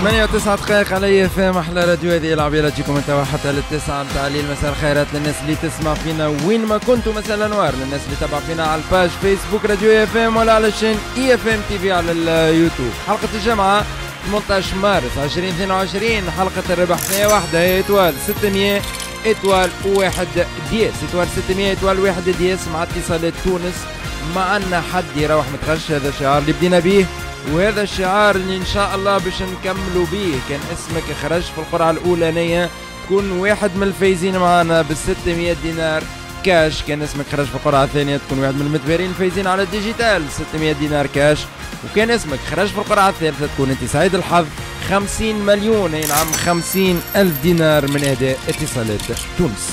8:09 على FM احلى راديو. هذه العبيرة تجيكم انت حتى للتسعة متاع الليل. مساء الخيرات للناس اللي تسمع فينا وين ما كنتوا، مساء الانوار للناس اللي تابع فينا على الباج فيسبوك راديو FM ولا على الشين EFM TV على اليوتيوب. حلقة الجمعة 18 مارس 2022، حلقة الربح فيها واحدة هي إتوال 600 إتوال واحد دياس، إتوال 600 إتوال واحد دياس مع اتصالات تونس. معنا حد يروح متغش، هذا الشعار اللي بدينا بيه وهذا الشعار اللي ان شاء الله باش نكملوا بيه. كان اسمك خرج في القرعه الاولانيه تكون واحد من الفايزين معنا ب 600 دينار كاش، كان اسمك خرج في القرعه الثانيه تكون واحد من المتبارين الفايزين على الديجيتال 600 دينار كاش، وكان اسمك خرج في القرعه الثالثه تكون انت سعيد الحظ 50 مليون، اي نعم 50,000 دينار من اداء اتصالات تونس.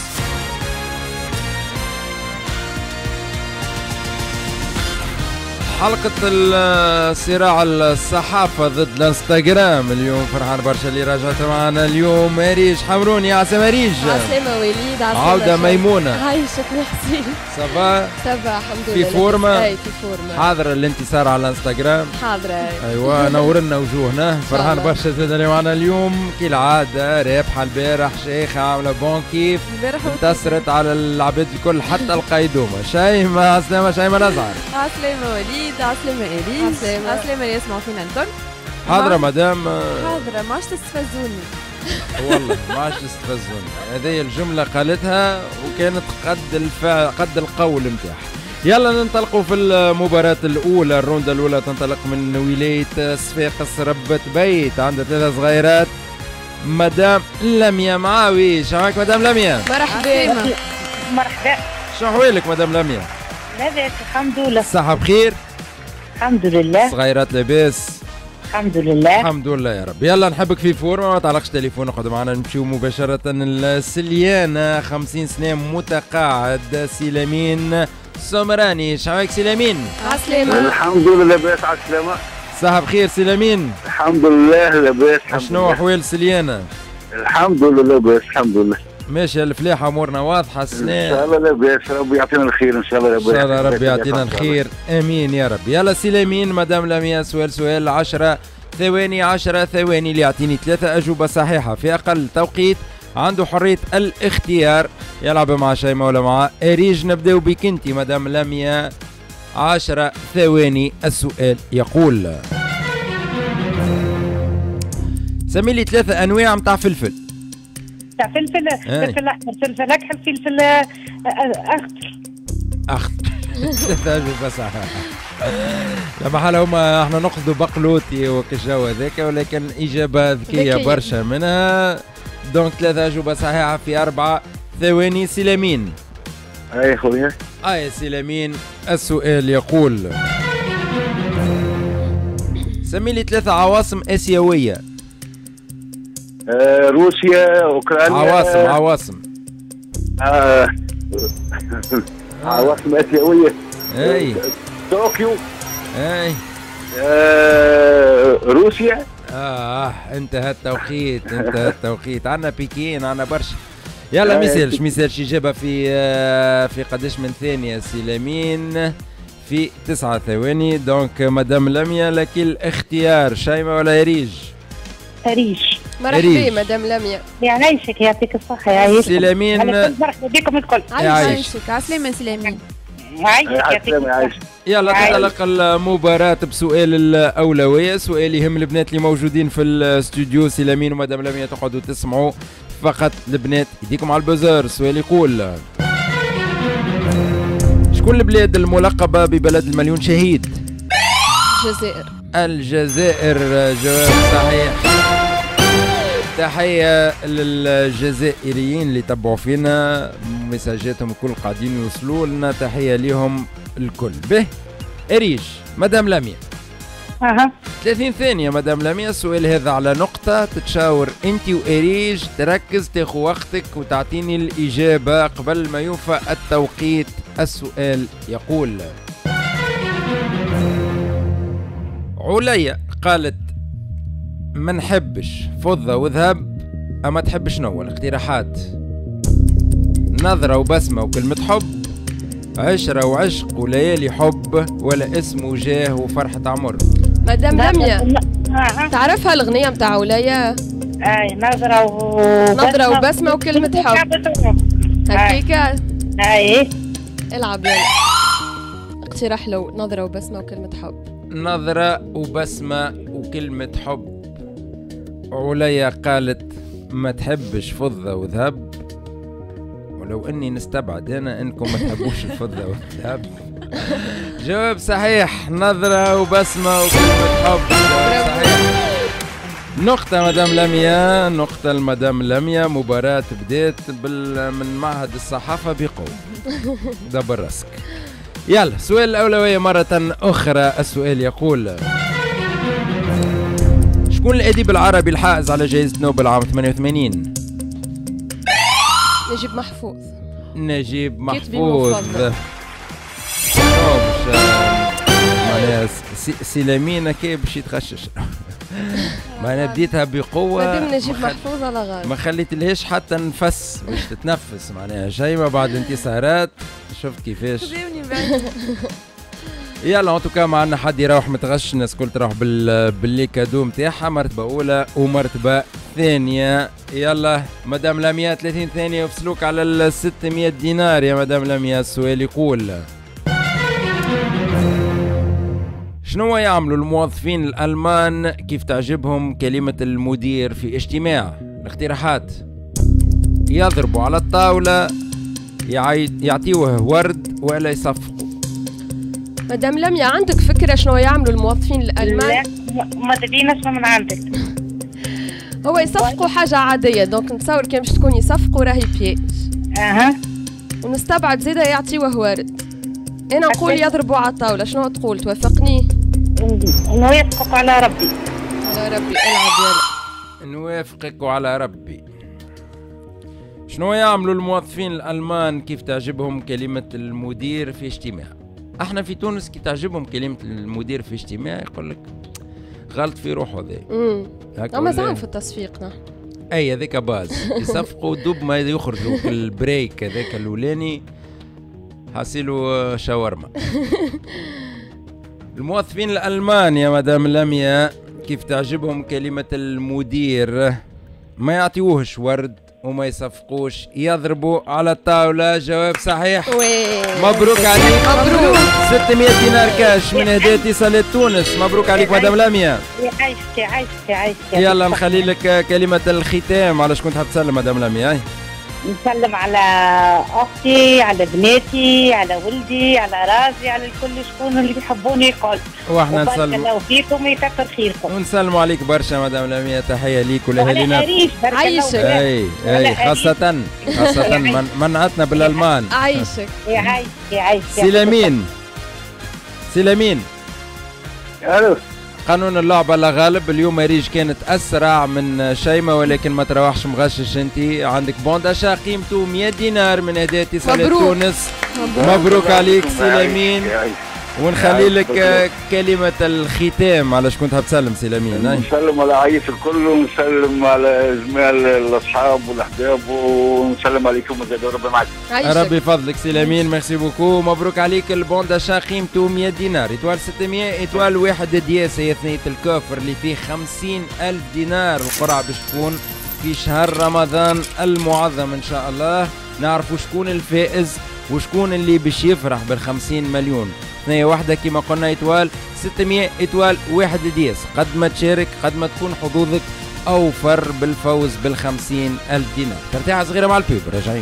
حلقة الصراع الصحافة ضد الانستغرام اليوم. فرحان برشا اللي رجعت معنا اليوم. ريج حمروني، عسى مريج. عسلامة وليد. عودة ميمونة. عايشك ميرسي. صافا؟ صافا الحمد لله. في فورمة؟ اي في فورمة. حاضرة الانتصار على الانستغرام؟ حاضرة. ايوا نورنا وجوهنا. فرحان برشا زاد اللي معنا اليوم كالعادة. رابحة البارح شيخة عاملة بون كيف انتصرت على العباد الكل حتى القيدومة. شيماء عسلامة، شيماء الأزهر. عسلامة وليد. عسلامة إليس. عسلامة اللي يسمعوا فينا الكل. حاضرة مدام. حاضرة، ما عادش تستفزوني. والله ما عادش تستفزوني، هذه الجملة قالتها وكانت قد الفعل قد القول نتاعها. يلا ننطلقوا في المباراة الأولى. الروندا الأولى تنطلق من ولاية صفاقس ربة بيت، عندها 3 صغيرات. مدام لميا معاوي. شعاك مدام لميا؟ مرحبا. مرحبا. شو أحوالك مدام لميا؟ لاباس الحمد لله. الصحة بخير؟ الحمد لله. صغيرات لاباس؟ الحمد لله. الحمد لله يا رب. يلا نحبك في فورمة، ما تعلقش تليفون، اقعد معنا نمشيو مباشرة لسليانة 50 سنة متقاعد سلامين سمراني. شعاك سلامين؟ عسلامة. الحمد لله لاباس. عالسلامة. صحة بخير سلامين؟ الحمد لله لاباس. شنو أحوال سليانة؟ الحمد لله لاباس الحمد لله. ماشي الفلاحة أمورنا واضحة السنة؟ إن شاء الله لاباس، ربي يعطينا الخير إن شاء الله. إن شاء الله ربي يعطينا الخير، آمين يا رب. يلا سلامين مدام لميا، سؤال 10 ثواني 10 ثواني اللي يعطيني 3 أجوبة صحيحة في أقل توقيت عنده حرية الاختيار. يلعب مع شيماء ولا مع ريج؟ نبداو بك انت مدام لميا. 10 ثواني. السؤال يقول سمي لي 3 أنواع متاع فلفل. تاع فلفل. فلفل احمر، فلفل اكحل، فلفل اخضر. 3 أجوبة صحيحة. لما حال هما احنا نقصدوا بقلوتي وكالجو هذاك، ولكن إجابة ذكية برشا منها. دونك 3 أجوبة صحيحة في 4 ثواني. سلامين. اي خويا. اي سلامين. السؤال يقول سمي لي 3 عواصم آسيوية. روسيا، اوكرانيا. عواصم عواصم اسيويه. اي طوكيو. اي روسيا. انتهى التوقيت. انتهى التوقيت. عندنا بكين، عندنا برشا. يلا ميسالش اجابه في قداش من ثانيه سلامين؟ في 9 ثواني. دونك مدام لميا لك الاختيار. شيماء ولا ريج؟ ريج. مرحبا مدام لميا. يعيشك يعطيك الصحة. يعيشك سلامين. مرحبا بكم الكل. يعيشك. عسلامة سلامين. يعيشك يعطيك الصحة. يلا تنطلق المباراة بسؤال الأولوية، سؤال يهم البنات اللي موجودين في الاستوديو. سلامين ومدام لميا تقعدوا تسمعوا فقط البنات، يديكم على البوزر. السؤال يقول شكون البلاد الملقبة ببلد المليون شهيد؟ الجزائر. الجزائر. جواب صحيح. تحية للجزائريين اللي تبعوا فينا، مساجاتهم الكل قاعدين يوصلوا لنا، تحية لهم الكل. به ريش مدام لميا. 30 ثانية مدام لميا. السؤال هذا على نقطة، تتشاور انت وإريج، تركز تاخذ وقتك وتعطيني الإجابة قبل ما يوفى التوقيت. السؤال يقول عليا قالت ما نحبش فضة وذهب، أما تحب شنو؟ الاقتراحات نظرة وبسمة وكلمة حب، عشرة وعشق وليالي حب، ولا اسم وجاه وفرحة عمر؟ مدام لميا تعرفها الأغنية متاع ولاية؟ اي نظرة وبسمة وكلمة حب هكيكا. اي العب يلا اقتراح لو نظرة وبسمة وكلمة حب. نظرة وبسمة وكلمة حب. عليا قالت ما تحبش فضة وذهب، ولو اني نستبعد انا انكم ما تحبوش الفضة والذهب. جواب صحيح، نظرة وبسمة وكلمة حب. جواب صحيح. نقطة مدام لميا، نقطة المدام لميا. مباراة بديت من معهد الصحافة بقوة. دبر راسك. يلا سؤال الأولوية مرة أخرى. السؤال يقول: شكون الأديب العربي الحائز على جائزة نوبل عام 88؟ نجيب محفوظ. نجيب محفوظ. معناها سلامينا كي باش يتخشش. معناها بديتها بقوة. مادام نجيب محفوظ على غالب. ما خليتلهاش حتى نفس باش تتنفس. معناها شيمة بعد انتصارات شفت كيفاش. يلا انتوكا ما عندنا حد يروح متغش، الناس الكل تروح باللي كادو نتاعها، مرتبة أولى ومرتبة ثانية. يلا مدام لميا 30 ثانية يفصلوك على ال 600 دينار يا مدام لميا. السؤال يقول: شنو يعملوا الموظفين الألمان كيف تعجبهم كلمة المدير في اجتماع؟ الاقتراحات: يضربوا على الطاولة، يعطيوه ورد، ولا يصفقوا. مدام لميا عندك فكرة شنو يعملوا الموظفين الألمان؟ لا ما تبي نسمع من عندك. هو يصفقوا حاجة عادية، دونك نتصور كان باش تكون يصفقوا راهي بياج. ونستبعد زيادة يعطيوه ورد. أنا نقول يضربوا على الطاولة، شنو تقول؟ توافقني؟ نوافقك على ربي. على ربي. العب يلا. نوافقك على ربي. شنو يعملوا الموظفين الألمان كيف تعجبهم كلمة المدير في اجتماع؟ احنا في تونس كي تعجبهم كلمة المدير في اجتماع يقول لك غلط في روحه ذا. اما زعما في التصفيق نحن. اي هذاك باز. يصفقوا دوب ما يخرجوا في البريك هذاك الاولاني حاصلوا شاورما. الموظفين الألمان يا مدام لميا كيف تعجبهم كلمة المدير؟ ما يعطيوهش ورد وما يصفقوش، يضربوا على الطاولة. جواب صحيح. مبروك عليك. مبروك. 600 دينار كاش من هدايا اتصالات تونس. مبروك عليك مدام لميا. عايشتي. يلا نخلي لك كلمة الختام. على شكون تحب تسلم مدام لميا؟ نسلم على اختي، على بناتي، على ولدي، على رازي، على الكل شكون اللي بيحبوني الكل. واحنا نسلم. بارك الله فيكم ويكثر خيركم. ونسلموا عليك برشا مدام لميا. تحية ليك ولأهالينا. عايشك. اي خاصة منعتنا بالألمان. عايشك. عايشك. سلامين. الو. قانون اللعبة لا غالب. اليوم ريج كانت أسرع من شيمة، ولكن ما تروحش مغشش. أنت عندك بونداشا قيمته 100 دينار من هدايا اتصالات تونس. مبروك عليك سلامين. ونخلي لك كلمة الختام. على شكون تحب تسلم سلامين؟ نسلم على عايش الكل، ونسلم على جميع الأصحاب والأحباب، ونسلم عليكم وزاد ربي معك. ربي يفضلك سلامين. ميرسي بوكو. مبروك عليك. البون داشا قيمته 100 دينار. إتوال 600 إتوال واحد دياس هي ثنية الكوفر اللي فيه 50,000 دينار. القرعة باش تكون في شهر رمضان المعظم إن شاء الله. نعرفوا شكون الفائز وشكون اللي باش يفرح بال50 مليون. ثنية واحدة كما قلنا إتوال 600 إتوال واحد دياس. قد ما تشارك قد ما تكون حظوظك أوفر بالفوز بال50,000 دينار. ترتاح صغيرة مع البيب. راجعين.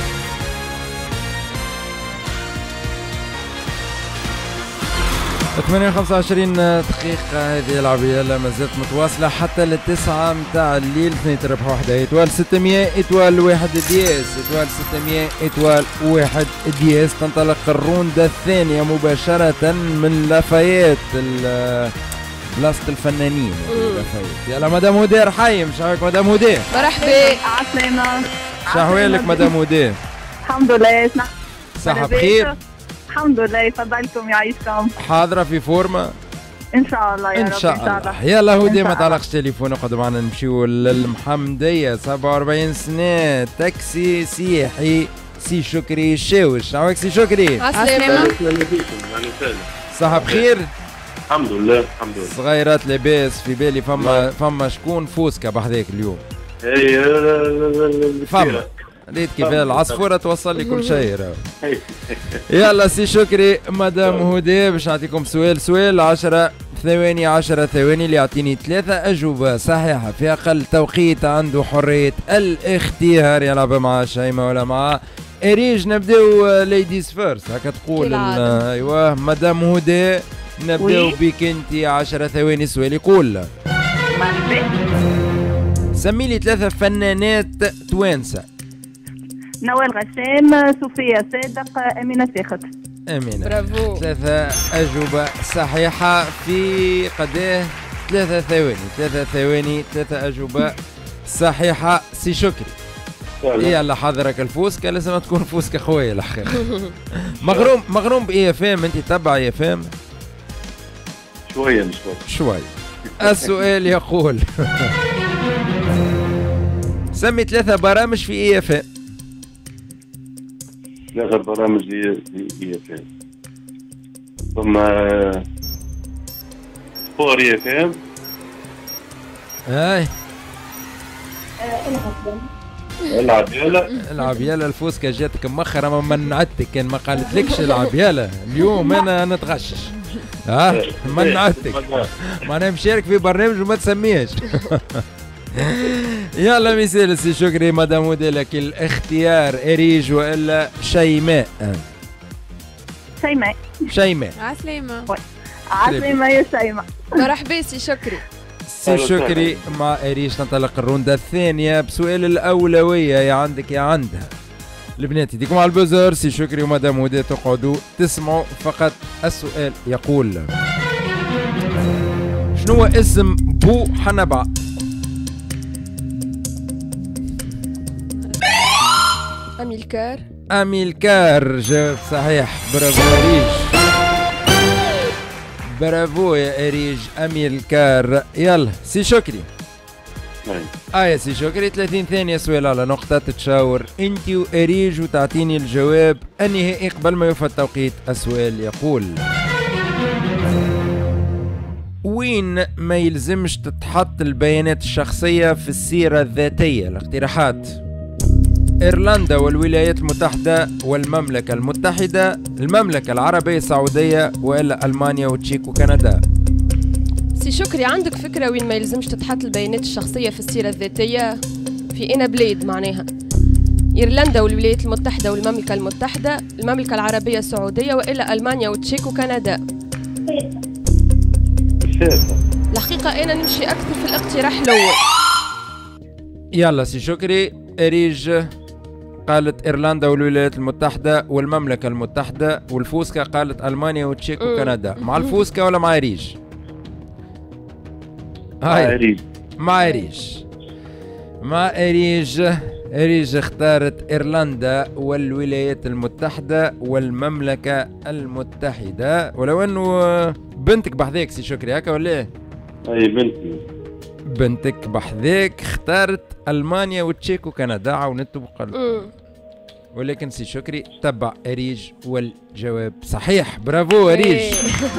28 دقيقة هذه العربية لا مازالت متواصلة حتى للتسعة متاع الليل. اثنين تربح واحدة إتوال 600 إتوال واحد دياس. إتوال 600 إتوال واحد دياس. تنطلق الروندة الثانية مباشرة من لافايت بلاصة الفنانين. لافايت. يلا مدام هدى رحيم. شحوالك مدام هدى؟ مرحبا. عسلامة. شحوالك مدام هدى؟ الحمد لله. صحة بخير؟ الحمد لله. يفضلكم يعيشكم. حاضرة في فورمة؟ ان شاء الله يا رب. ان شاء الله. يلا هدى ما تعلقش تليفون. اقعد معنا نمشيو للمحمدية 47 سنة تاكسي سياحي سي شكري الشاوش. عاوك سي شكري؟ عسلامة. صحة بخير؟ الحمد لله الحمد لله. صغيرات لاباس في بالي فما شكون فوسكا بحذاك اليوم. اي فما ريت كيف العصفورة توصل لي كل شيء. يلا سي شكري مدام هدى باش نعطيكم سؤال 10 ثواني 10 ثواني اللي يعطيني 3 أجوبة صحيحة في أقل توقيت عنده حرية الاختيار. يلعب مع شيماء ولا مع إريج. نبداو ليديز فيرست هكا تقول. ايوه مدام هدى نبداو بك انت 10 ثواني. السؤال يقول سمي لي 3 فنانات توانسة. نوال غسان، صوفيا صادق، أمينة ساخت. أمينة. برافو. 3 أجوبة صحيحة في قداه 3 ثواني. 3 ثواني 3 أجوبة صحيحة. سي شكري يلا حضرك الفوسكا، لازم تكون فوسكا خويا الأخير. مغروم بإي اف ام. أنت تتبع إي اف ام؟ شوية شوي. السؤال يقول سمي 3 برامج في إي اف ام. 3 برامج اي اف ام. ثم سبور اي اف ام. هاي العب يلا الفوسكا جاتك مؤخرا ما منعتك. كان ما قالتلكش العب يلا اليوم انا نتغشش. منعتك معناها مشارك في برنامج وما تسميهش. يلا مثال سي شكري مدام هدى لك الاختيار. إريج والا شيماء؟ شيماء. عسلامة. عسلامة يا شيماء. مرحبا سي شكري. سي شكري مع إريج تنطلق الروندا الثانية بسؤال الأولوية يا عندك يا عندها. البنات يديكم على البزر. سي شكري ومدام هدى تقعدوا تسمعوا فقط. السؤال يقول شنو اسم بو حنبع؟ أميلكار. أميلكار جواب صحيح. برافو إريج. برافو يا إريج أميلكار. يلا سي شكري. يا سي شكري 30 ثانية سؤال على نقطة تتشاور انت وإريج وتعطيني الجواب النهائي قبل ما يوفى التوقيت. السؤال يقول وين ما يلزمش تتحط البيانات الشخصية في السيرة الذاتية؟ الاقتراحات: إيرلندا والولايات المتحدة والمملكة المتحدة، المملكة العربية السعودية، وإلا ألمانيا وتشيك وكندا. سي شكري عندك فكرة وين ما يلزمش تتحط البيانات الشخصية في السيرة الذاتية؟ في إنا بلاد معناها إيرلندا والولايات المتحدة والمملكة المتحدة، المملكة العربية السعودية، وإلا ألمانيا وتشيك وكندا. الحقيقة أنا نمشي أكثر في الاقتراح الأول. يلا سي شكري. إريج قالت إيرلندا والولايات المتحدة والمملكة المتحدة، والفوسكا قالت ألمانيا وتشيك وكندا. مع الفوسكا ولا مع إريج؟ مع إريج. مع إريج. إريج اختارت إيرلندا والولايات المتحدة والمملكة المتحدة، ولو أنه بنتك بحذاك سي شكري هكا ولا إيه؟ أي بنتي. بنتك بحذاك اختارت ألمانيا وتشيك وكندا، عاونته بقلب. ولكن سي شكري تبع إريج والجواب صحيح. برافو إريج.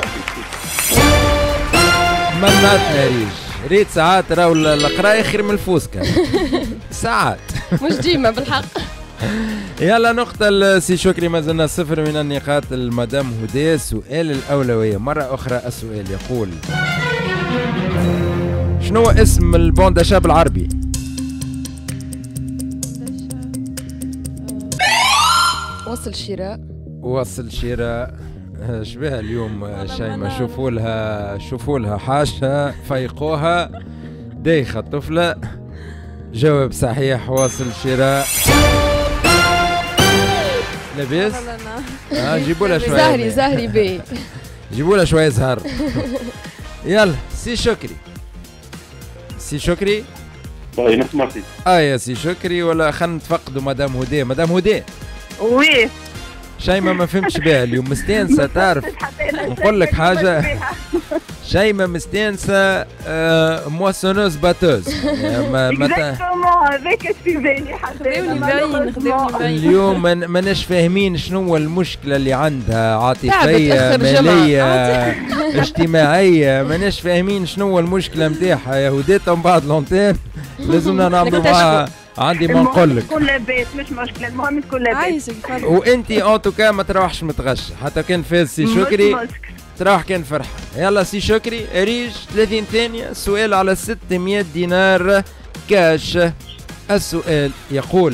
مناتنا إريج. ريت ساعات راهو القراية خير من الفوسكا. ساعات مش ديما بالحق. يلا نقطة لسي شكري. ما زلنا 0 من النقاط المدام هدى. سؤال الأولوية مرة أخرى. السؤال يقول شنو اسم البونداشا بالعربي؟ وصل شراء. وصل شراء. شبيها اليوم شيماء؟ شوفوا لها حاجة فيقوها. دايخة الطفلة. جواب صحيح وصل شراء. لاباس؟ جيبوا لها شوية زهري بي. جيبوا لها شوية زهر. يلا سي شكري. سي شكري. طيب نسمع فيك. يا سي شكري ولا خلينا نتفقدوا مدام هدى. مدام هدى. وي. شيماء ما فهمتش بها اليوم، مستانسة تعرف. نقول لك حاجة. شيماء مستانسه موسونوز باتوز. اكزاكتومون هذاك اش في بالي حتى اليوم ماناش فاهمين شنو هو المشكله اللي عندها، عاطفيه ماليه اجتماعيه، ماناش فاهمين شنو هو المشكله نتاعها يا هديت. من بعد لونتين لازمنا نعملوا معها. عندي ما نقول لك تكون لاباس مش مشكله، المهم تكون لاباس. وانت اوتوكا ما تروحش متغش، حتى كان فاز سي شكري تروح كان فرحة. يلا سي شكري ريج 30 ثانية، سؤال على 600 دينار كاش. السؤال يقول: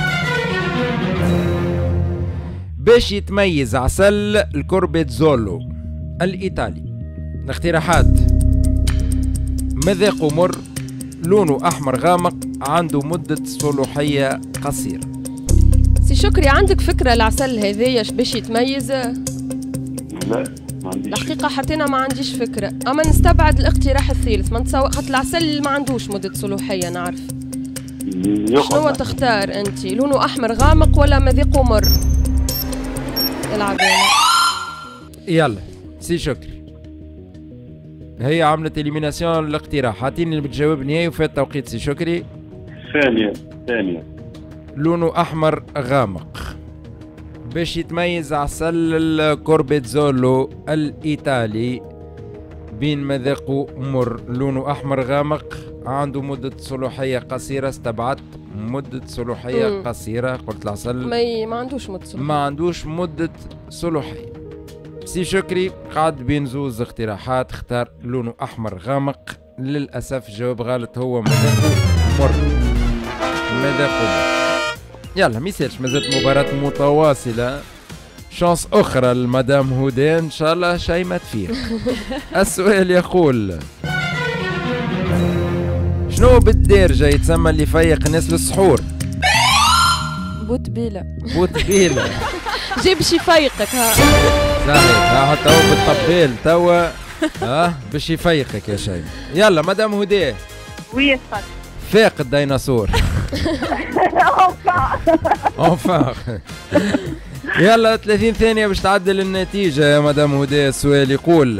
باش يتميز عسل الكوربيتزولو الإيطالي، الاقتراحات: مذاقه مر، لونه أحمر غامق، عنده مدة صلاحية قصيرة. سي شكري عندك فكرة العسل هذايا باش يتميز؟ لا ما عنديش. الحقيقة حتى أنا ما عنديش فكرة، أما نستبعد الاقتراح الثالث. ما نتصور خاطر العسل ما عندوش مدة صلاحية نعرف. شنو تختار أنت؟ لونه أحمر غامق ولا مذاقه مر؟ العب يلا سي شكري، هي عملت إليميناسيون الاقتراح. عطيني الجواب النهائي وفات توقيت سي شكري. ثانية لونه أحمر غامق. باش يتميز عسل الكوربيتزولو الإيطالي بين مذاقه مر، لونه أحمر غامق، عنده مدة صلاحية قصيرة. استبعدت مدة صلاحية قصيرة، قلت العسل ما عندوش مدة صلاحية. ما عندوش مدة صلاحية. سي شكري قعد بين زوز اقتراحات، اختار لونه أحمر غامق. للأسف جواب غلط، هو مذاقه مر. مذاقه مر. يلا ميسالش، مازالت مباراة متواصلة. شانس أخرى لمدام هدى إن شاء الله شيء ما تفيق. السؤال يقول: شنو بالدارجة يتسمى اللي يفيق الناس للسحور؟ بوتبيلة. بوتبيلة. جيب باش يفيقك. ها صحيح، حتى هو بالطبيل توا باش يفيقك يا شيء. يلا مدام هدى. وي فاق الديناصور. أوفا. يلا 30 ثانية باش تعدل النتيجة يا مدام هدى. السؤال يقول: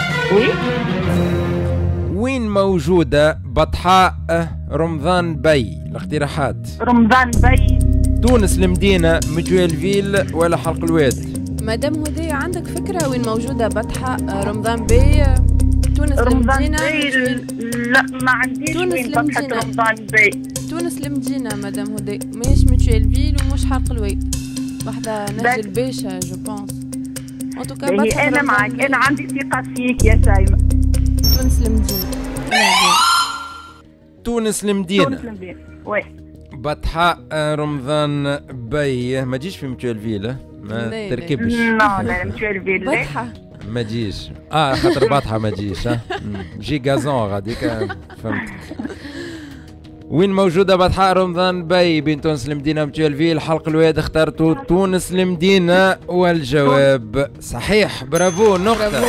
وين موجودة بطحاء رمضان بي؟ الاقتراحات: رمضان بي، تونس المدينة، مجويلفيل، ولا حلق الواد؟ مدام هدى عندك فكرة وين موجودة بطحاء رمضان بي؟ تونس المدينة. لا ما عنديش وين بطحة رمضان بي. تونس المدينة مدام هدى، ماهيش ميتشيلفيل ومش حلق الواد، واحدة نهج الباشا جو بونس. أنا معك، أنا عندي ثقة فيك يا شيماء. تونس المدينة. تونس المدينة. تونس المدينة وي. بطحاء رمضان بي ما تجيش في ميتشيلفيل، ما تركبش. لا ميتشيلفيل بطحة ما تجيش. خاطر بطحة ما تجيش. جي غازون غاديك، فهمتك. وين موجودة بطحاء رمضان بي بين تونس المدينة ومتشيلفيل؟ حلق الواد اخترتوا تونس المدينة والجواب صحيح. برافو، نقطة.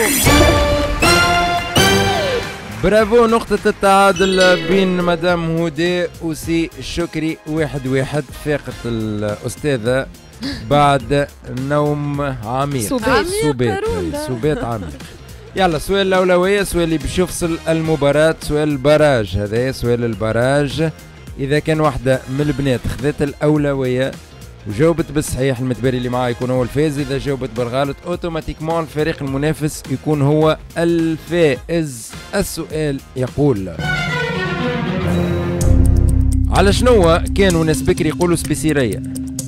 برافو، نقطة التعادل بين مدام هدى وسي شكري. 1-1. فاقت الأستاذة بعد نوم عميق. سبات عميق. يلا السؤال الأولوية، السؤال اللي باش يفصل المباراة، سؤال البراج. هذا سؤال البراج. إذا كان واحدة من البنات خذت الأولوية وجاوبت بالصحيح، المتبري اللي معاه يكون هو الفائز. إذا جاوبت بالغلط اوتوماتيكمون الفريق المنافس يكون هو الفائز. السؤال يقول: على شنو كانوا ناس بكري يقولوا سبيسيرية؟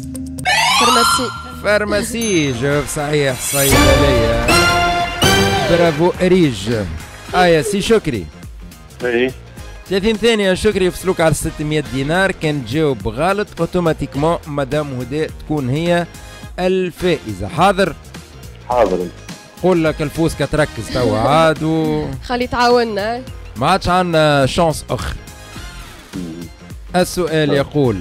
فارماسي. جواب صحيح، صيدلية. برافو ريج. يا سي شكري. 30 ثانية شكري يفصلوك على 600 دينار. كان تجاوب غلط اوتوماتيكمون مدام هدى تكون هي الفائزة. حاضر؟ قول لك الفوز كتركز توا عاد خلي تعاوننا، ما عادش عندنا شانس اخر. السؤال يقول: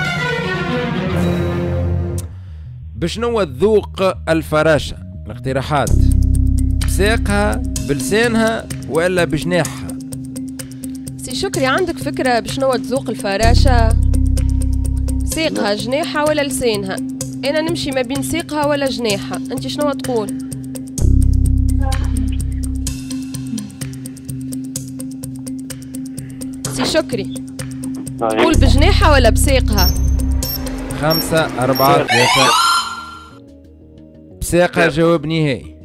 بشنو تذوق الفراشة؟ الاقتراحات: بساقها، بلسانها، ولا بجناحها؟ سي شكري عندك فكرة بشنو تذوق الفراشة؟ ساقها، جناحها، ولا لسانها؟ أنا نمشي ما بين ساقها ولا جناحها، أنت شنو تقول؟ سي شكري قول بجناحها ولا بساقها؟ 5 4 3 بساقها جواب نهائي.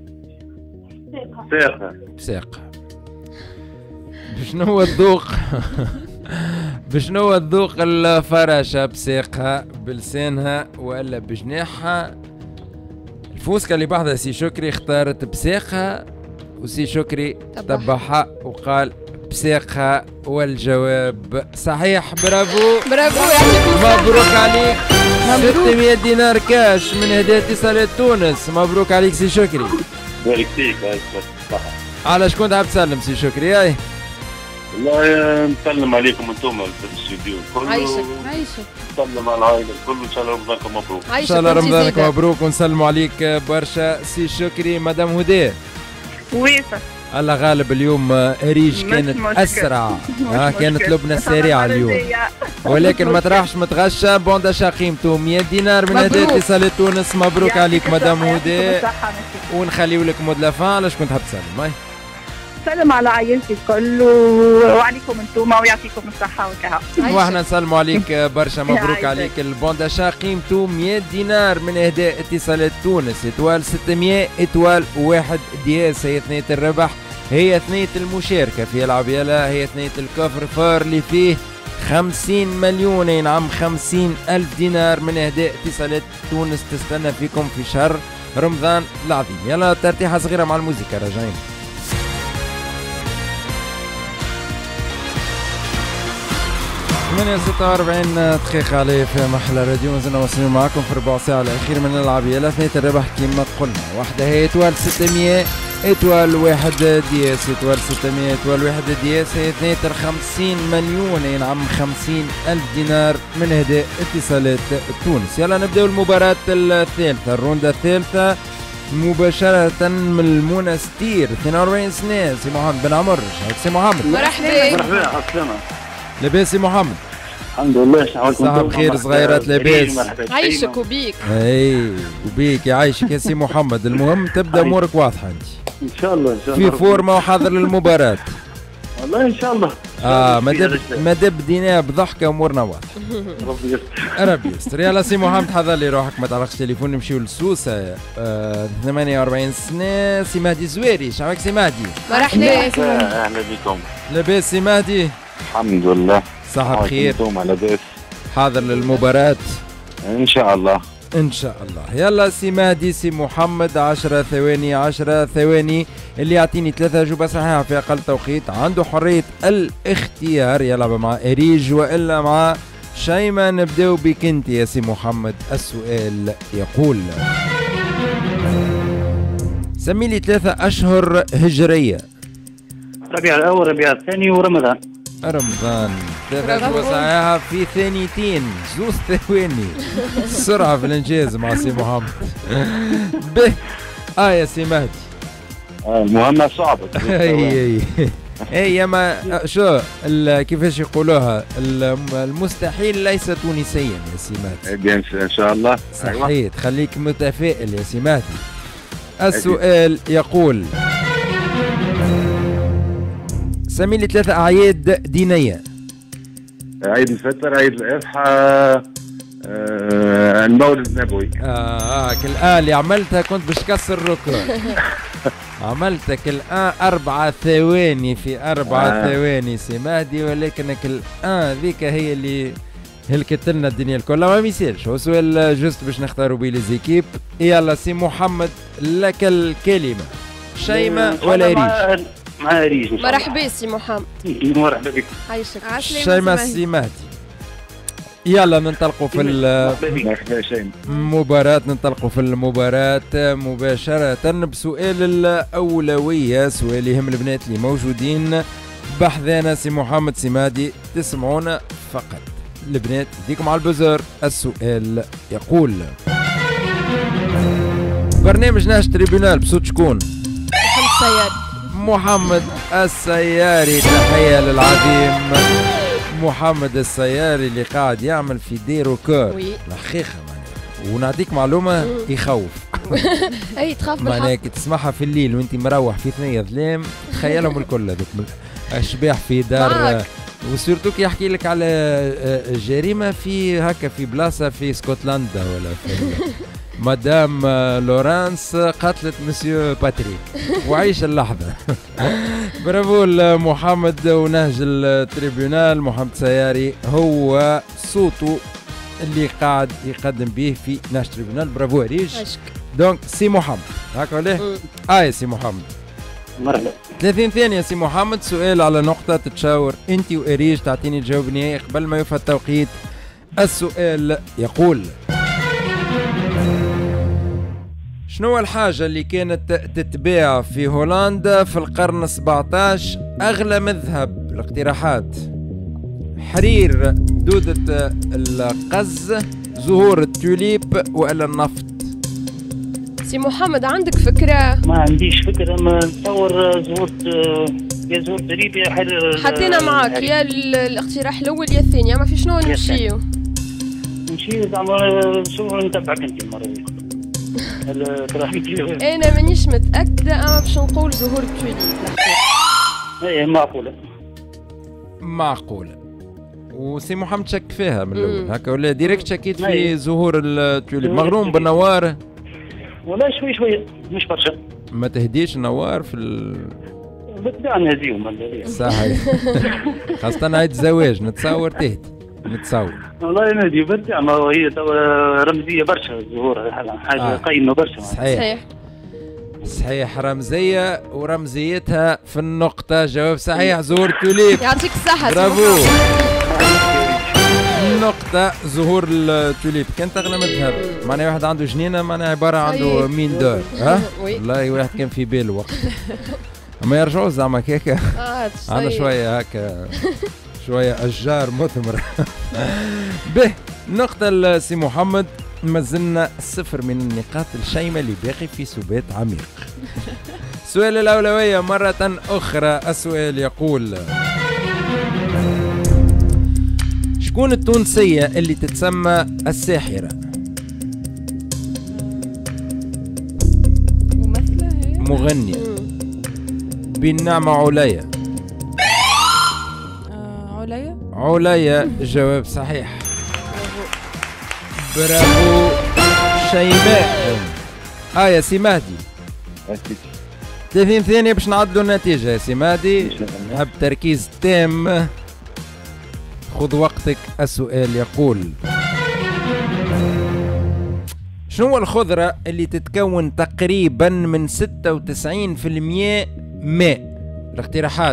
بساقها. بشنو هو الذوق؟ بشنو هو الذوق الفراشة؟ بساقها بلسانها ولا بجناحها؟ الفوسكة اللي بعدها سي شكري اختارت بساقها وسي شكري تبعها وقال بساقها والجواب صحيح. برافو برافو يعطيك مبروك عليك 600 دينار كاش من هدايا اتصالات تونس. مبروك عليك سي شكري. بارك فيك. على شكون تحب تسلم سي شكري؟ هاي والله نسلم عليكم انتم في الاستوديو الكل. عايشك نسلم على العائله الكل. ان شاء الله رمضانكم مبروك. ان شاء الله رمضانك مبروك ونسلموا عليك برشا سي شكري. مدام هدى ويفا الله غالب اليوم ريج كانت اسرع كانت لبنه سريعه اليوم ولكن ما تراحش متغشى. بونداشا قيمته 100 دينار من هدايا اتصالات تونس. مبروك عليك مدام هدى ونخليو لك مود لافان. على شكون تحب تسلم؟ هاي سلم على عائلتي الكل وعليكم انتم ويعطيكم الصحة والكهف. واحنا نسلموا عليك برشا. مبروك عليك البونداشا قيمته 100 دينار من اهداء اتصالات تونس. اتوال 600 اتوال 1 دياس هي ثنية الربح، هي ثنية المشاركة في العب يلا، هي ثنية الكفر فار اللي فيه 50 مليون ينعم 50,000 دينار من اهداء اتصالات تونس. تستنى فيكم في شهر رمضان العظيم. يلا ترتيحة صغيرة مع الموسيقى راجعين. 46 دقيقة عليه في محلى راديو. مازلنا واصلين معكم في ربع ساعة الأخير من الألعاب يلا. ثنية الربح كما قلنا، واحدة هي اتوال 600 اتوال 1 دياس، اتوال 600 اتوال 1 دياس هي ثنية 50 مليون ينعم 50,000 دينار من هداء اتصالات تونس. يلا نبداو المباراة الثالثة، الروندة الثالثة مباشرة من المنستير. 42 سنة سي محمد بن عمر. سي محمد مرحبا. مرحبا عسلامة. لاباس سي محمد؟ الحمد لله. شحالكم؟ صحة بخير صغيرات لاباس. عايشك وبيك. اي وبيك يعيشك يا سي محمد. المهم تبدا امورك واضحة انت ان شاء الله. ان شاء الله في فورمة وحاضر للمباراة. والله ان شاء الله. ما دام بدينا بضحكة امورنا واضحة. ربي يستر. ربي يستر. يلا سي محمد حضر لي روحك ما تعرفش تليفون. نمشيو للسوسة. 48 سنة سي مهدي زويري. شعبك سي مهدي؟ مرحبا. اهلا بكم. لاباس سي مهدي؟ الحمد لله. صحة بخير. انتم على بس حاضر للمباراة ان شاء الله. ان شاء الله. يلا سي مهدي سي محمد 10 ثواني 10 ثواني. اللي يعطيني 3 أجوبة صحيحة في اقل توقيت عنده حرية الاختيار يلعب مع اريج والا مع شيماء. نبداو بك انت يا سي محمد. السؤال يقول سمي لي 3 اشهر هجرية. ربيع الاول ربيع الثاني ورمضان. رمضان. 3 أجوبة صحيحة في ثانيتين 2 ثواني. السرعة في الانجاز مع سي محمد. به يا سي مهدي. المهمة صعبة. اي ما شو كيفاش يقولوها المستحيل ليس تونسيا يا سي مهدي. ان شاء الله. صحيت. خليك متفائل يا سي مهدي. السؤال يقول سمي لي 3 أعياد دينية. عيد الفطر، عيد الأضحى، المولد النبوي. كل اللي عملتها كنت باش تكسر الركن. عملتك الآن 4 ثواني في 4 ثواني سي مهدي، ولكنك الآن ذيك هي اللي هلكت لنا الدنيا الكل. ما ميسالش، هو سؤال جوست باش نختاروا بيه ليزيكيب. يلا سي محمد لك الكلمة. شيماء ولا ريش؟ مع ريش. مرحبا سي محمد. مرحبا بك. عايشك. شيماء سي مهدي. يلا ننطلقوا في المباراة. ننطلقوا في المباراة مباشرة بسؤال الأولوية، سؤال يهم البنات اللي موجودين بحذانا. سي محمد سي مهدي تسمعونا فقط. البنات يديكم على البزر. السؤال يقول برنامج نهج تريبيونال بصوت شكون؟ محمد السياري. محمد السياري. تحية للعظيم محمد السياري اللي قاعد يعمل في ديرو كور الحقيقة معناها. ونعطيك معلومة يخوف. اي تخاف بالحق. معناها كي تسمعها في الليل وانت مروح في ثنية ظلام تخيلهم الكل هذوك اشباح في دار وسيرتو كي يحكي لك على جريمه في هكا في بلاصه في اسكتلندا ولا في مدام لورانس قتلت مسيو باتريك وعيش اللحظه. برافو محمد. ونهج التريبيونال محمد سياري هو صوته اللي قاعد يقدم به في نهج التريبيونال. برافو ريج. دونك سي محمد هكا ولا سي محمد مرحبا. 30 ثانية سي محمد. سؤال على نقطة تتشاور انت وإريج تعطيني جواب نهائي قبل ما يفى التوقيت. السؤال يقول: شنو الحاجة اللي كانت تتباع في هولندا في القرن 17 أغلى مذهب؟ الاقتراحات: حرير، دودة القز، زهور التوليب، وإلا النفط؟ سي محمد عندك فكرة؟ ما عنديش فكرة، ما نتصور زهور يا زهور توليب يا حرير. حطينا معاك يا الاقتراح الأول يا الثاني، أما في شنو نمشيو؟ زعما شو نتبعك أنت المرة دي. انا مانيش متاكده، اما باش نقول زهور التوليب. ايه معقوله. وسي محمد شك فيها من الاول هكا ولا ديريكت شكيت في زهور التوليب؟ مغروم بالنوار ولا شوي مش برشا. ما تهديش النوار في بالطبيعه نهديهم صحيح. خاصه عيد الزواج نتصور تهدي والله نادي برد، اما هي رمزيه برشا الزهور، حاجه قيمه برشا. صحيح رمزيه، ورمزيتها في النقطه. جواب صحيح زهور التوليب. يعطيك الصحه. برافو. النقطه زهور التوليب كانت اغلى مذهب. معناها واحد عنده جنينه معناها عباره عنده مين دار. والله واحد كان في باله وقت. اما يرجعوا زعما هكا انا شويه هكا شوية أشجار مثمرة. به نقطة لسي محمد. مازلنا 0 من النقاط الشيمة اللي باقي في سبات عميق. السؤال الأولوية مرة أخرى. السؤال يقول: شكون التونسية اللي تتسمى الساحرة؟ ممثلة هي؟ مغنية. بالنعمة عليا. عليا جواب صحيح. برافو شيماء. يا سي مهدي 30 ثانية باش نعدلوا النتيجة يا سي مهدي. نحب تركيز تام، خذ وقتك. السؤال يقول: شنو الخضرة اللي تتكون تقريبا من 96% ماء؟ الاقتراحات: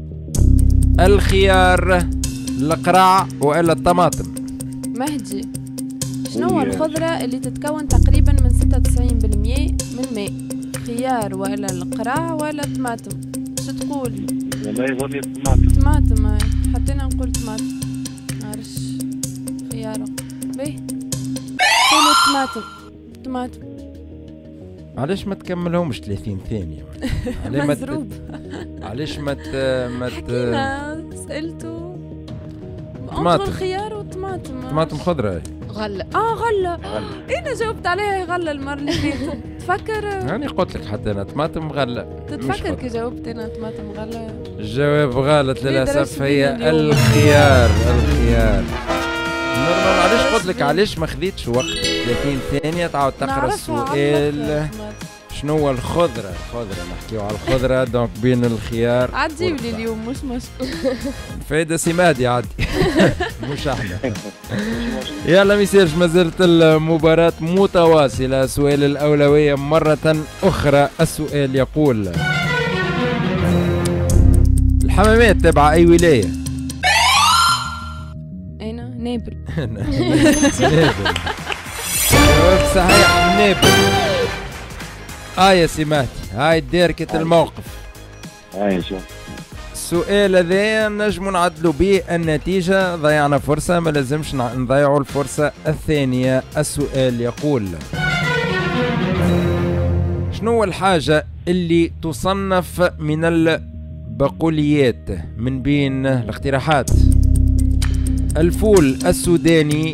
الخيار، القرع، وإلا الطماطم؟ مهدي شنو الخضرة اللي تتكون تقريبا من 96% من ماء؟ خيار ولا القرع ولا الطماطم؟ شو تقول؟ والله يظل الطماطم. طماطم حطينا نقول طماطم. معرفش خيار باهي قولوا طماطم. علاش ما تكملهمش 30 ثانية؟ مزروب. علاش ما حكينا سألته طماطم. الخيار والطماطم. طماطم خضرة. غلة. غلة. انا جاوبت عليها غلة المرة اللي فاتت. تفكر؟ يعني قلت لك حتى انا طماطم غلة. تتفكر كي جاوبت انا طماطم غلة؟ الجواب غلط للأسف، هي الخيار. نورمال. علاش قلت لك علاش ما خذيتش وقت 30 ثانية تعاود تقرا السؤال؟ شنو هو الخضرة؟ نحكيو على الخضرة. دونك بين الخيار عديوا لي اليوم مش مشكل. فايدة سي مهدي عادي. مش احنا. يلا ميسيرش، مازالت المباراة متواصلة. سؤال الأولوية مرة أخرى. السؤال يقول: الحمامات تبع أي ولاية؟ أنا نابل. نابل. جواب صحيح نابل. يا سي مهدي هاي ديركة الموقف. شوف السؤال هذا نجمو نعدلوا به النتيجة. ضيعنا فرصة، ما لازمش نضيعوا الفرصة الثانية. السؤال يقول: شنو الحاجة اللي تصنف من البقوليات من بين الاقتراحات؟ الفول السوداني،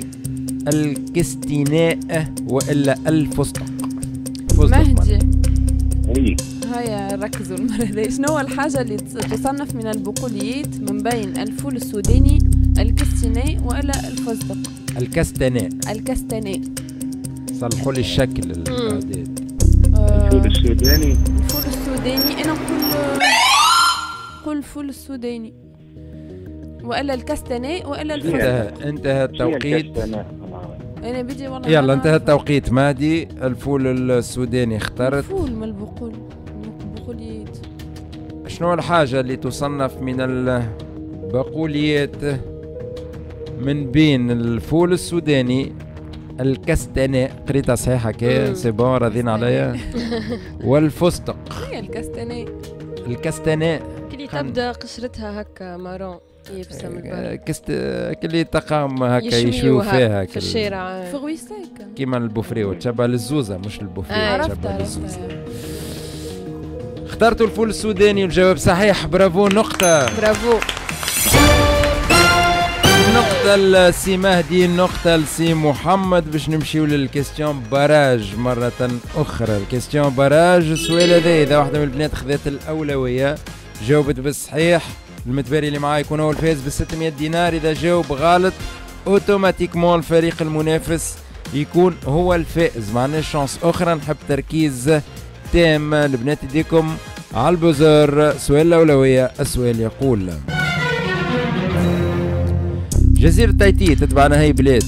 الكستيناء، وإلا الفستق؟ مهدي هيا ركزوا المرة هذه. شنو هو الحاجة اللي تصنف من البقوليات من بين الفول السوداني، الكستناء ولا الفستق؟ الكستناء. الكستناء. صلحوا لي الشكل الإعداد. الفول السوداني. الفول السوداني أنا نقول الفول السوداني وإلا الكستناء وإلا الفستق. انتهى التوقيت. أنا بدي والله. يلا انتهى التوقيت. مهدي الفول السوداني اخترت. الفول من البقوليات. شنو الحاجة اللي تصنف من البقوليات من بين الفول السوداني، الكستناء، قريتها صحيحة كي سي بون راضين عليا، والفستق؟ هي الكستناء. الكستناء كلي تبدا قشرتها هكا مارون يابسه من البر، كلي تقام هكا يشويو فيها في الشارع في غويساك كيما البوفريو، تشبه للزوزة مش البوفريو، تشبه للزوزة. اخترتوا الفول السوداني والجواب صحيح، برافو، نقطة. برافو. نقطة لسي مهدي، النقطة لسي محمد. باش نمشيو للكيستيون باراج مرة أخرى. الكيستيون باراج السؤال هذا إذا واحدة من البنات خذت الأولوية جاوبت بالصحيح، المتباري اللي معاه يكون هو الفائز ب 600 دينار. إذا جاوب غلط أوتوماتيكمون الفريق المنافس يكون هو الفائز. ما عندناش شانس أخرى، نحب تركيز تام. البنات يديكم على البوزر. سؤال الأولوية، السؤال يقول: جزيرة تايتي تتبع نهاية بلاد؟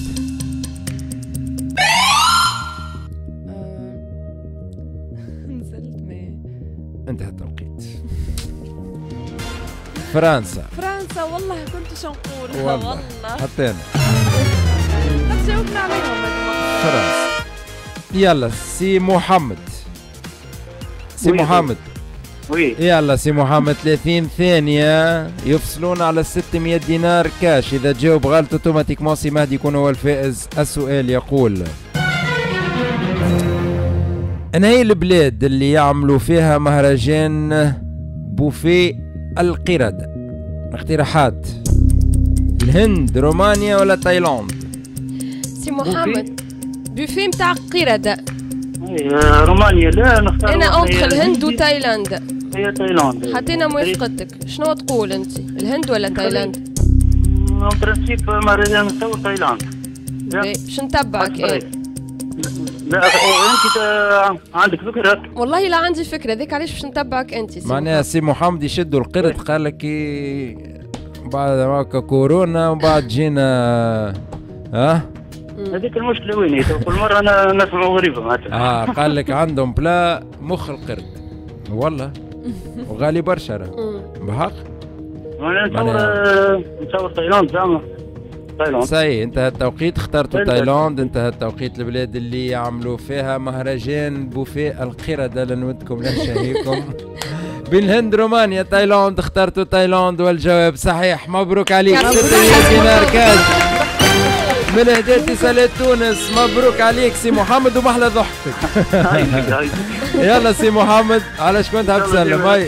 نزلت انتهى التوقيت. فرنسا. فرنسا. والله كنت شو نقول. والله حتى أنا. جاوبنا عليهم فرنسا. يلا سي محمد. سي محمد. يلا سي محمد 30 ثانية يفصلون على 600 دينار كاش. إذا جاوب غلط اوتوماتيكمون سي مهدي يكون هو الفائز. السؤال يقول: أنا هي البلاد اللي يعملوا فيها مهرجان بوفيه القردة؟ اقتراحات: الهند، رومانيا ولا تايلاند؟ سي محمد بوفيه متاع قردة. رومانيا. لا نختار. انا اونتر الهند وتايلاند. هي تايلاند. حطينا موافقتك. شنو تقول انت، الهند ولا تايلاند؟ برانسيب مهرجان نصور تايلاند. باش نتبعك. لا انت عندك فكره؟ والله لا عندي فكره، ذيك علاش باش نتبعك انت. معناها سي محمد يشدوا القرد، قال لك بعد هكا كورونا وبعد جينا هذيك المشكله وين؟ كل مره انا نسمع غريبه معناتها. قال لك عندهم بلا مخ القرد والله، وغالي برشا راه بحق. انا نصور تايلاند زعما. تايلاند. صحيح، انتهى التوقيت، اخترتوا تايلاند. انتهى التوقيت. البلاد اللي يعملوا فيها مهرجان بوفيه القردة لنودكم لنشهيكم. بين الهند، رومانيا، تايلاند. اخترتوا تايلاند والجواب صحيح. مبروك عليك 600 دينار كاش من هدايا اتصالات تونس. مبروك عليك سي محمد ومحلى ضحكتك. يلا سي محمد، علاش كنت حاب تسلم؟ هاي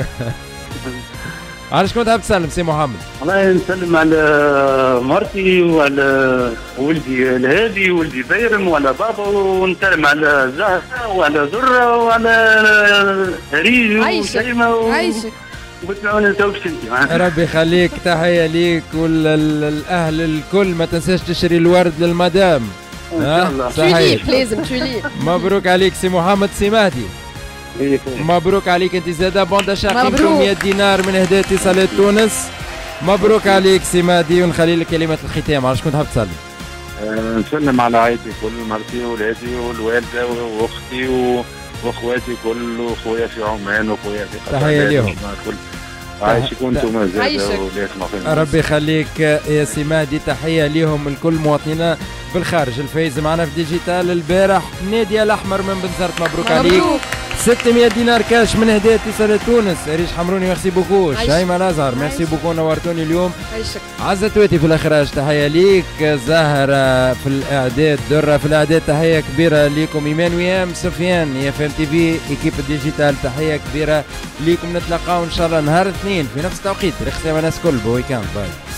علاش كنت حاب تسلم سي محمد؟ والله نسلم على مرتي وعلى ولدي الهادي وولدي بيرم وعلى بابا، ونسلم على زهرة وعلى زرة وعلى ريجو وشيمة عايشك. قلت له انا توكش انت. ربي يخليك، تحية ليك وللأهل الكل. ما تنساش تشري الورد للمدام. صحيح لازم توليب. مبروك عليك سي محمد. سي مهدي مبروك عليك انت زاده بوندا شاقي 100 دينار من هدايا اتصالات تونس. مبروك عليك سي مهدي. ونخلي لك كلمة الختام. علاش كنت حاب تسلم؟ نسلم على عائلتي كل، مرتي وولادي والوالده واختي واخواتي كل، واخويا في عمان واخويا في قطر. تحية ليهم. عايشكم انتم زاد. ربي يخليك يا سي مهدي. تحية ليهم الكل مواطنينا بالخارج. الفايز معنا في ديجيتال البارح نادية الأحمر من بنزرت. مبروك عليك 600 دينار كاش من هدايا اتصالات تونس. ريش حمروني ميرسي بوكو. شيماء الازهر ميرسي بوكو، نورتوني اليوم. عزة تويتي في الاخراج تحيه ليك. زهره في الاعداد، دره في الاعداد تحيه كبيره ليكم. ايمان ويام، سفيان، يا فام تي في ايكيب ديجيتال تحيه كبيره ليكم. نتلاقاو ان شاء الله نهار الاثنين في نفس التوقيت. رخصة الناس كل بويكاند. باي.